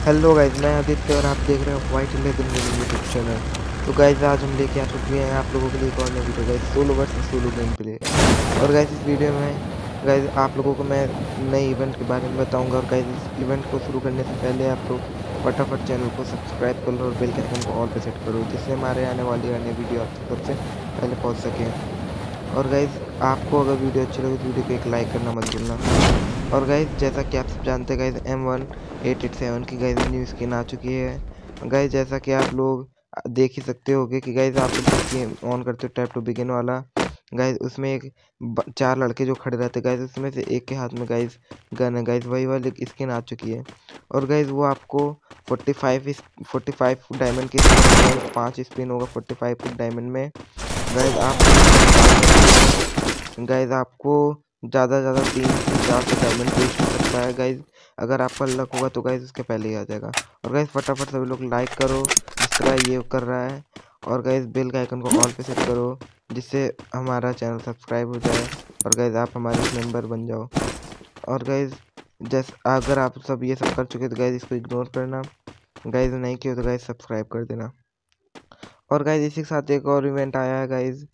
Hello guys, मैं आदित्य और आप देख रहे हैं white leather gaming YouTube channel. तो गाइज आज हम लेके आ चुके हैं आप लोगों के लिए एक और नई video guys, solo versus solo game play. और गाइज इस वीडियो में गाइज आप लोगों को मैं नए इवेंट के बारे में बताऊंगा। और गाइज इस इवेंट को शुरू करने से पहले आप लोग फटाफट चैनल को सब्सक्राइब कर लो और बेल के आइकन को ऑल पे सेट करो, जिससे हमारे आने वाली अन्य वीडियो आप तक सबसे पहले पहुँच सकें। और गाइज आपको अगर वीडियो अच्छी लगे तो वीडियो को एक लाइक करना मत भूलना। और गाइज जैसा कि आप सब जानते हैं गाइज M1887 की गाइज न्यू स्किन आ चुकी है। गाइज जैसा कि आप लोग देख ही सकते होगे कि गाइज आप लोग गेम ऑन करते हो टैप टू बिगिन वाला, गाइज उसमें एक 4 लड़के जो खड़े रहते गाइज, उसमें से एक के हाथ में गाइज गन है। गाइज वही वाली स्किन आ चुकी है। और गाइज वो आपको 45 डायमंड की स्पिन, 5 स्पिन होगा 45 डायमंड में। गाइज आपको ज़्यादा से ज़्यादा 3 से 4 डायमंड वेस्ट हो सकता है गाइज, अगर आपका लक होगा तो गाइज उसके पहले ही आ जाएगा। और गाइज फटाफट सभी लोग लाइक करो जिस तरह ये कर रहा है, और गाइज बेल का आइकन को ऑल पे सेट करो जिससे हमारा चैनल सब्सक्राइब हो जाए और गाइज आप हमारे मेंबर बन जाओ। और गाइज जैसे अगर आप सब ये सब कर चुके तो गाइज इसको इग्नोर करना, गाइज नहीं किया तो गाइज सब्सक्राइब कर देना। और गाइज इसी के साथ एक और इवेंट आया है गाइज,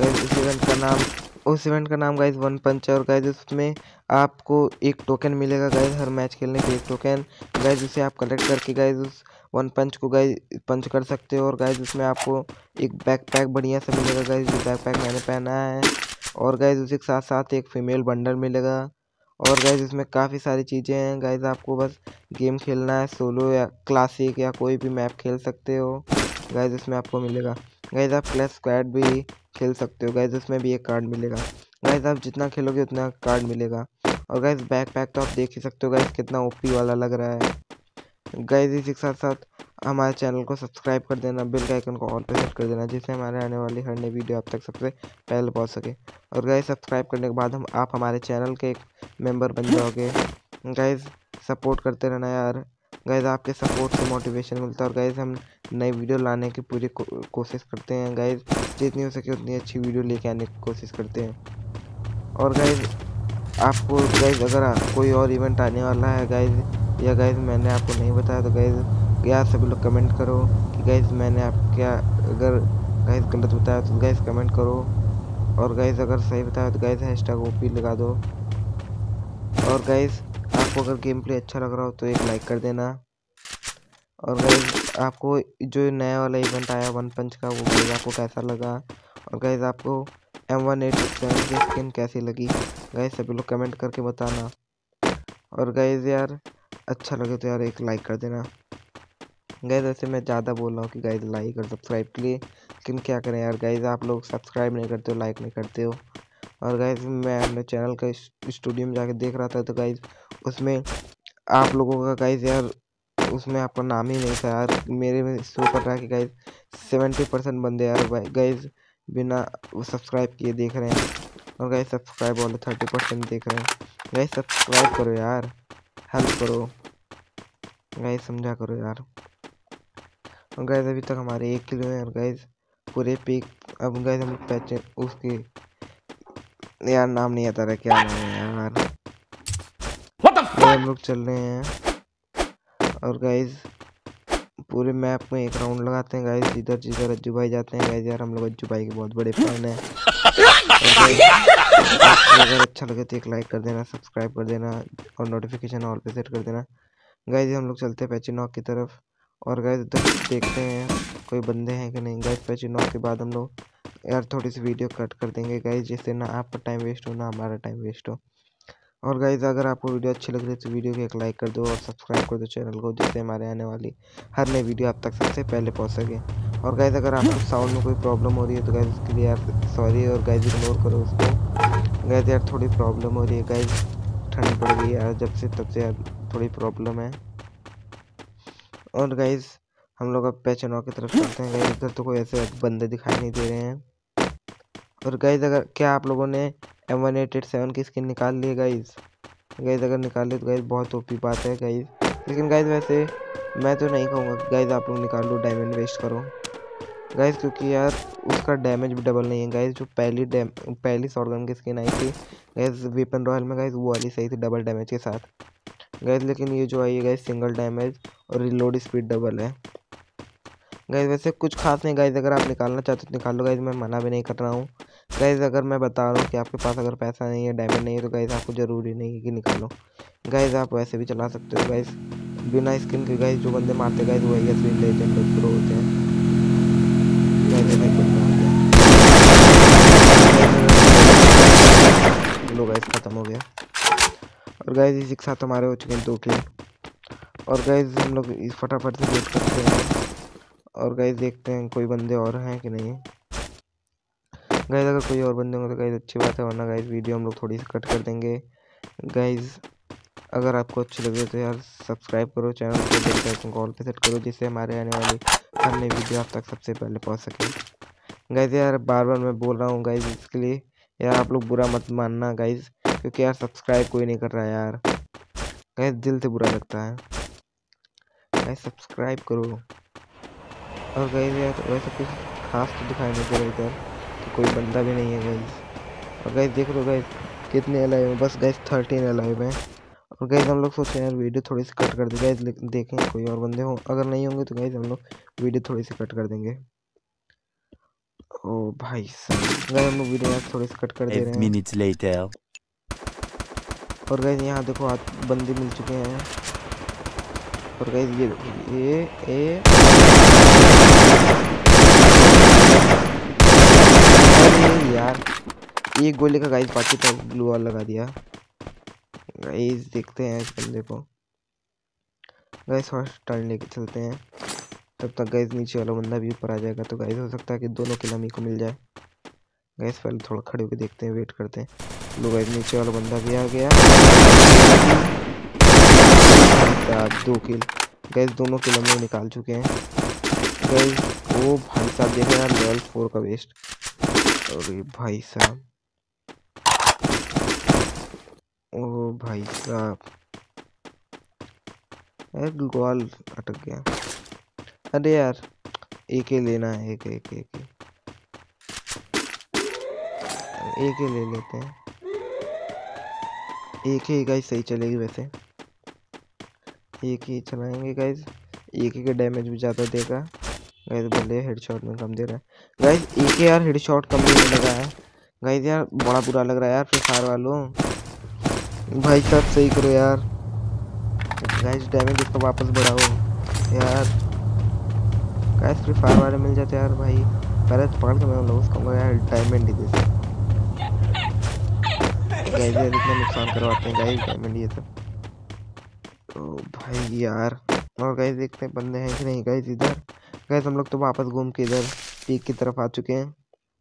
उस इवेंट का नाम गाइज वन पंच है। और गाइज उसमें आपको एक टोकन मिलेगा गाइज, हर मैच खेलने पे एक टोकन गाइज, उसे आप कलेक्ट करके गाइज उस वन पंच को गाइज पंच कर सकते हो। और गाइज उसमें आपको एक बैकपैक बढ़िया सा मिलेगा गाइज, जो बैकपैक मैंने पहना है। और गाइज उसी के साथ साथ एक फीमेल बंडल मिलेगा। और गाइज इसमें काफ़ी सारी चीज़ें हैं गाइज, आपको बस गेम खेलना है, सोलो या क्लासिक या कोई भी मैप खेल सकते हो गाइज, उसमें आपको मिलेगा। गाइज आप क्लैश स्क्वाड भी खेल सकते हो गाइज, उसमें भी एक कार्ड मिलेगा। गाइज आप जितना खेलोगे उतना कार्ड मिलेगा। और गाइज बैकपैक तो आप देख ही सकते हो गाइज कितना ओपी वाला लग रहा है। गाइज इसी के साथ साथ हमारे चैनल को सब्सक्राइब कर देना, बेल के आइकन को ऑल पे सेट कर देना, जिससे हमारे आने वाली हर नई वीडियो आप तक सबसे पहले पहुंच सके। और गाइज सब्सक्राइब करने के बाद आप हमारे चैनल के एक मेंबर बन जाओगे। गाइज सपोर्ट करते रहना यार, गाइज आपके सपोर्ट से मोटिवेशन मिलता है। और गाइज हम नई वीडियो लाने की पूरी कोशिश करते हैं गाइज, जितनी हो सके उतनी अच्छी वीडियो लेके आने की कोशिश करते हैं। और गाइज आपको गाइज अगर कोई और इवेंट आने वाला है गाइज, या गाइज मैंने आपको नहीं बताया तो गाइज यार सभी लोग कमेंट करो कि गाइज मैंने आप क्या, अगर गाइज गलत बताया तो गाइज कमेंट करो, और गाइज अगर सही बताया तो गाइज हैशटैग ओपी लगा दो। और गाइज आपको अगर गेम प्ले अच्छा लग रहा हो तो एक लाइक कर देना। और गाइज आपको जो नया वाला इवेंट आया वन पंच का, वो गाइज आपको कैसा लगा। और गाइज आपको M1887 की स्किन कैसी लगी गाइज, सभी लोग कमेंट करके बताना। और गाइज यार अच्छा लगे तो यार एक लाइक कर देना। गाइज वैसे मैं ज़्यादा बोल रहा हूँ कि गाइज लाइक और सब्सक्राइब के लिए, लेकिन क्या करें यार गाइज, आप लोग सब्सक्राइब नहीं करते हो, लाइक नहीं करते हो। और गाइज मैं अपने चैनल का स्टूडियो में जाके देख रहा था तो गाइज उसमें आप लोगों का गाइज यार, उसमें आपका नाम ही नहीं था यार, मेरे में शो कर रहा है कि गाइज 70% बंदे यार गाइज बिना सब्सक्राइब किए देख रहे हैं। और गाइज सब्सक्राइब वाले 30% देख रहे हैं। गाइज सब्सक्राइब करो यार, हेल्प करो गाइज, समझा करो यार। और गाइज अभी तक हमारे 1 किलो है। और गाइज पूरे पीक, अब गाइज हम लोग पैचे उसके यार नाम नहीं आता रहा, क्या नाम है यार, हम लोग चल रहे हैं। और गाइज पूरे मैप में एक राउंड लगाते हैं गाइज, जिधर जिधर अज्जू भाई जाते हैं गाइज, यार हम लोग अज्जू भाई के बहुत बड़े फैन हैं। आपको अगर अच्छा लगे तो एक लाइक कर देना, सब्सक्राइब कर देना और नोटिफिकेशन ऑल पे सेट कर देना। गाइज हम लोग चलते हैं पैची नॉक की तरफ। और गाइज उधर देखते हैं कोई बंदे हैं कि नहीं। गाइज पैची नॉक के बाद हम लोग यार थोड़ी सी वीडियो कट कर देंगे गाइज, जिससे ना आपका टाइम वेस्ट हो ना हमारा टाइम वेस्ट हो। और गाइज अगर आपको वीडियो अच्छी लग रही है तो वीडियो को एक लाइक कर दो और सब्सक्राइब कर दो चैनल को, जिससे हमारे आने वाली हर नई वीडियो आप तक सबसे पहले पहुंच सके। और गाइज अगर आपको साउंड में कोई प्रॉब्लम हो रही है तो गाइज उसके लिए यार सॉरी, और गाइज इग्नोर करो उसको। गाइज यार थोड़ी प्रॉब्लम हो रही है गाइज, ठंड पड़ गई यार जब से, तब से यार थोड़ी प्रॉब्लम है। और गाइज हम लोग अब पैचनॉ की तरफ चलते हैं गाइज, इधर तो कोई ऐसे बंदे दिखाई नहीं दे रहे हैं। और गाइज अगर क्या आप लोगों ने M1887 की स्किन निकाल ली है गाइज, गाइज अगर निकाल ली तो गाइज बहुत ओपी बात है गाइज, लेकिन गाइज वैसे मैं तो नहीं कहूँगा कि गाइज आप लोग निकाल लो, डायमंड वेस्ट करो गाइज, क्योंकि यार उसका डैमेज भी डबल नहीं है गाइज। जो पहली शॉटगन की स्किन आई थी गाइज वेपन रॉयल में गाइज, वो वाली सही थी डबल डैमेज के साथ गाइज, लेकिन ये जो आई है गाइज सिंगल डैमेज और रिलोड स्पीड डबल है गाइस। वैसे कुछ खास नहीं गाइस, अगर आप निकालना चाहते हो तो निकाल लो गाइस, मैं मना भी नहीं कर रहा हूँ गाइस। अगर मैं बता रहा हूँ कि आपके पास अगर पैसा नहीं है, डायमंड नहीं है, तो गाइस आपको ज़रूरी नहीं है कि निकालो गाइस, आप वैसे भी चला सकते हो गाइस बिना स्किन के गाइस। जो बंदे मारते गाइस वही असली लेजेंड और प्रो होते हैं गाइस। ऐसा एक बंदा आ गया, लो गाइस खत्म हो गया। और गाइस इसी के साथ हमारे हो चुके हैं 2 किल। और गाइस हम लोग इस फटाफट से वेट करते हैं और गाइस देखते हैं कोई बंदे और हैं कि नहीं गाइस। अगर कोई और बंदे होंगे तो गाइस अच्छी बात है, वरना गाइस वीडियो हम लोग थोड़ी सी कट कर देंगे गाइस। अगर आपको अच्छी लगे तो यार सब्सक्राइब करो चैनल को, बेल आइकन को ऑल पे सेट करो, जिससे हमारे आने वाली हर नई वीडियो आप तक सबसे पहले पहुंच सके गाइस। यार बार बार मैं बोल रहा हूँ गाइस, इसके लिए यार आप लोग बुरा मत मानना गाइस, क्योंकि यार सब्सक्राइब कोई नहीं कर रहा है यार गाइस, दिल से बुरा लगता है गाइस, सब्सक्राइब करो। और गाइस यार वैसे कुछ खास तो दिखाई नहीं दे रहा इधर, तो कोई बंदा भी नहीं है गाइस। और गाइस देख लो गाइस कितने अलाइव हैं, बस गाइस 13 अलाइव हैं। और गाइस हम लोग सोचे यार वीडियो थोड़ी सी कट कर दे गाइस, देखें कोई और बंदे हो, अगर नहीं होंगे तो गाइस हम लोग वीडियो थोड़ी सी कट कर देंगे। ओ भाई साहब गाइस हम लोग वीडियो यार थोड़ी सी कट कर दे रहे हैं। और गाइस यहाँ देखो बंदे मिल चुके हैं। और गाइस ये यार एक गोली का गाइस बाकी था, ग्लू वॉल लगा दिया गाइस। देखते हैं इस बंदे को गाइस, फर्स्ट टर्न लेके चलते हैं, तब तक गाइस नीचे वाला बंदा भी ऊपर आ जाएगा, तो गाइस हो सकता है कि दोनों किल हमी को मिल जाए गाइस। पहले थोड़ा खड़े होकर देखते हैं, वेट करते हैं। लो गाइस नीचे वाला बंदा भी आ गया, 2 किल गाइस, दोनों किल हम लोग निकाल चुके हैं गाइस। ओ भाई साहब देख रहे हैं लेवल 4 का वेस्ट। अरे भाई साहब, ओ भाई साहब यार गोल अटक गया। अरे यार एक ही लेना है, एक ही ले लेते हैं, एक ही गाइस सही चलेगी वैसे, एक ही चलाएंगे गाइस, एक ही का डैमेज भी ज़्यादा देगा गाइस, भले हेडशॉट में कम दे रहा है गाइस। एक ही यार हेडशॉट कम देने लगा है गाइस, यार बड़ा बुरा लग रहा है यार। फ्री फायर वालों भाई साहब सही करो यार गाइस, डैमेज इसका वापस बढ़ाओ यार गाइस। फ्री फायर वाले मिल जाते यार भाई, पहले तो पकड़ के मैं लोग उसको यार डायमंड ही दे गाइस, यार इतना नुकसान करवाते हैं गाइस डायमंड ये सब, तो भाई यार। और गाइस देखते हैं बंदे हैं कि नहीं गाइस इधर। गाइस हम लोग तो वापस घूम के इधर पीक की तरफ आ चुके हैं।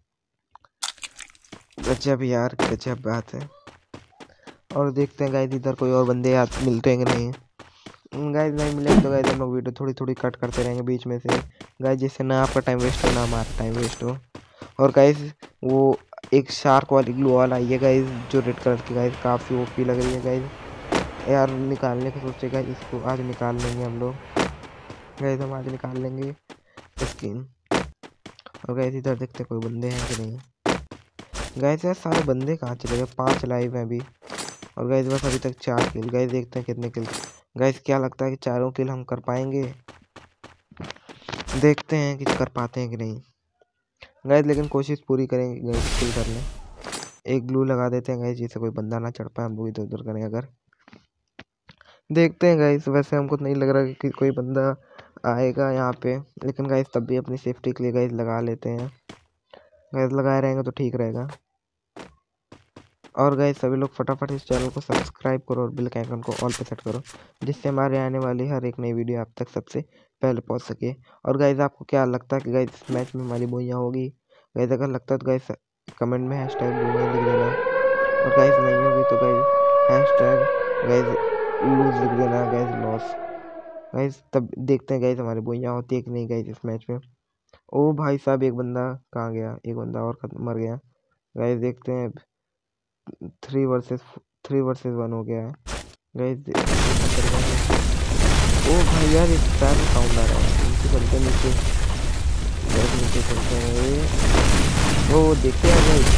गजब यार गजब बात है। और देखते हैं गाइस इधर कोई और बंदे यार मिलते हैं कि नहीं गाइस। नहीं मिले तो गाइस हम लोग वीडियो थोड़ी थोड़ी कट करते रहेंगे बीच में से गाइस, जिससे ना आपका टाइम वेस्ट हो ना हमारा टाइम वेस्ट हो। और गाइस वो एक शार्क वाली ग्लू वाल आई है गाइस, जो रेड कलर की गाइस काफ़ी ओपी लग रही है गाइस यार। निकालने को सोचे गाइस, इसको आज निकाल लेंगे हम लोग गाइस, हम आज निकाल लेंगे स्किन। और गाइस इधर देखते कोई बंदे हैं कि नहीं गाइस। यार सारे बंदे कहाँ चले गए, 5 लाइव हैं अभी। और गाइस बस अभी तक 4 किल गाइस, देखते हैं कितने किल गाइस। क्या लगता है कि 4 किल हम कर पाएंगे, देखते हैं कि कर पाते हैं कि नहीं गाइस, लेकिन कोशिश पूरी करेंगे गाइस किल कर लें। एक ग्लू लगा देते हैं गाइस, जिससे कोई बंदा ना चढ़ पाए, हम लोग इधर उधर करें अगर। देखते हैं गाइस, वैसे हमको नहीं लग रहा कि कोई बंदा आएगा यहाँ पे, लेकिन गाइस तब भी अपनी सेफ्टी के लिए गाइस लगा लेते हैं गाइस, लगाए रहेंगे तो ठीक रहेगा। और गाइस सभी लोग फटाफट इस चैनल को सब्सक्राइब करो और बेल के आइकन को ऑल पे सेट करो, जिससे हमारे आने वाली हर एक नई वीडियो आप तक सबसे पहले पहुंच सके। और गाइस आपको क्या लगता है कि गाइस इस मैच में हमारी बोइयाँ होगी गाइस? अगर लगता है तो गाइस कमेंट में हैशटैग बोइयाँ लिख देना, और गाइस नहीं होगी तो गाइस हैशटैग गाइस लूज लिख देना गाइस, लॉस गाइस। तब देखते हैं गाइस हमारी बोइयाँ होती है कि नहीं गाइस इस मैच में। ओ भाई साहब एक बंदा कहाँ गया, एक बंदा और मर गया गाइस। देखते हैं 3 वर्सेस 1 हो गया है गाइस। ओ भाई यार इस पैर में साउंड आ रहा है, नीचे चलते हैं, नीचे नीचे चलते हैं। ओ देखते हैं गाइस,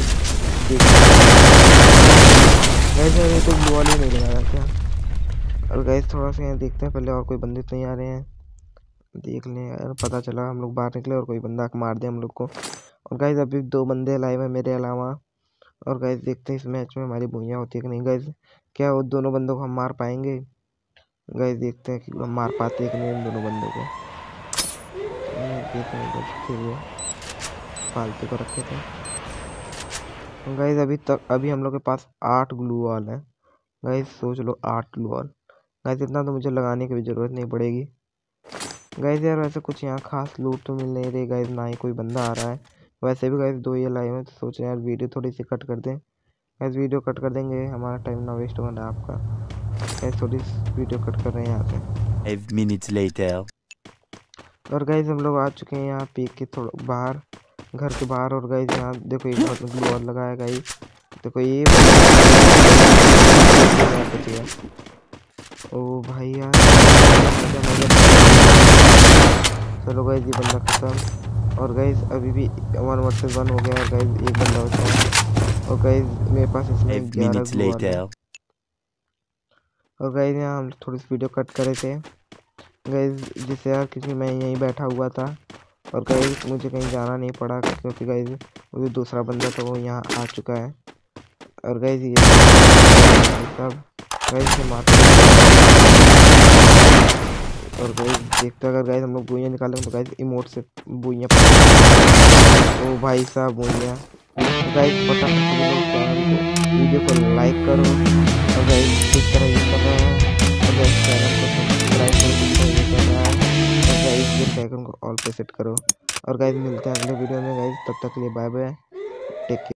गाइस तो ग्लू वाल ही नहीं लगा रहा क्या? और गाइस थोड़ा सा यहाँ देखते हैं पहले और कोई बंदे तो नहीं आ रहे हैं। देख लें यार, पता चला हम लोग बाहर निकले और कोई बंदा मार दिया हम लोग को। और गाइस अभी 2 बंदे लाइव है मेरे अलावा। और गाइस देखते हैं इस मैच में हमारी भुइयाँ होती है कि नहीं गाइस, क्या वो दोनों बंदों को हम मार पाएंगे। गाइस देखते हैं कि हम मार पाते हैं कि नहीं इन दोनों बंदों को। देखने फिर वो फालतू को रखे थे। गाइस अभी हम लोग के पास 8 ग्लू वॉल है। गाइस सोच लो 8 ग्लू वॉल। गाइस इतना तो मुझे लगाने की भी जरूरत नहीं पड़ेगी। गाइस यार वैसे कुछ यहाँ खास लूट तो मिल नहीं रही गाइस, ना ही कोई बंदा आ रहा है। वैसे भी गाइस 2 ये लाइव है तो सोच रहे हैं यार वीडियो थोड़ी सी कट कर दें। गाइस वीडियो कट कर देंगे, हमारा टाइम ना वेस्ट होना आपका। गाइस थोड़ी वीडियो कट कर रहे हैं यहाँ से। 5 minutes later. और गाइस हम लोग आ चुके हैं यहाँ पीक के थोड़ा बाहर, घर के बाहर। और गाइस यहाँ देखो एक बहुत ग्लू वॉल लगा है गाइस। देखो ये बच गया। ओ भाई यार, चलो गाइस ये बंदा खत्म। और गाइस अभी भी 1 वर्सेस 1 हो गया है गाइस, एक बंदा बचा है। और गाइस मेरे पास इसमें 5 11 minutes ग्लू वॉल है। later. और गाइस यहाँ हम थोड़ी सी वीडियो कट करे थे गाइस, जिससे यार क्योंकि मैं यहीं बैठा हुआ था। और गाइस मुझे कहीं जाना नहीं पड़ा क्योंकि गाइस वो जो दूसरा बंदा था वो यहाँ आ चुका है। और गाइस ये सब गाइस से मारते। और गाइस देखते अगर गाइस हम लोग बुइयाँ निकालेंगे तो गाइस इमोट से बुइयाँ। ओ भाई साहब बुइयाँ। गाइस फटाफट से लोग चैनल को वीडियो को लाइक करो। और गाइस इस तरह यूज कर रहे हैं। और गाइस चैनल को सब्सक्राइब करो जिस तरह यूज कर रहा है। और गाइस बेल आइकन को ऑल पे सेट करो। और गाइस मिलते हैं अगले वीडियो में गाइस, तब तक के लिए बाय बाय, टेक केयर।